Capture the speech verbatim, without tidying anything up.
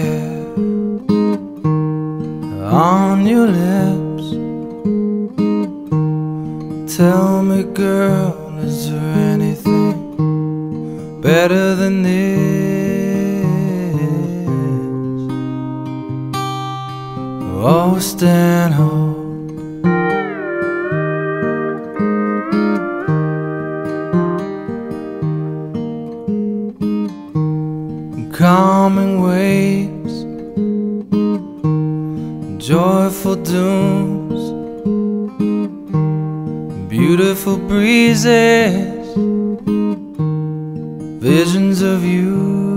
hair on your lips. Tell me, girl, is there anything better than this? Oh, Stanhope, calming waves, joyful dooms, beautiful breezes, visions of you.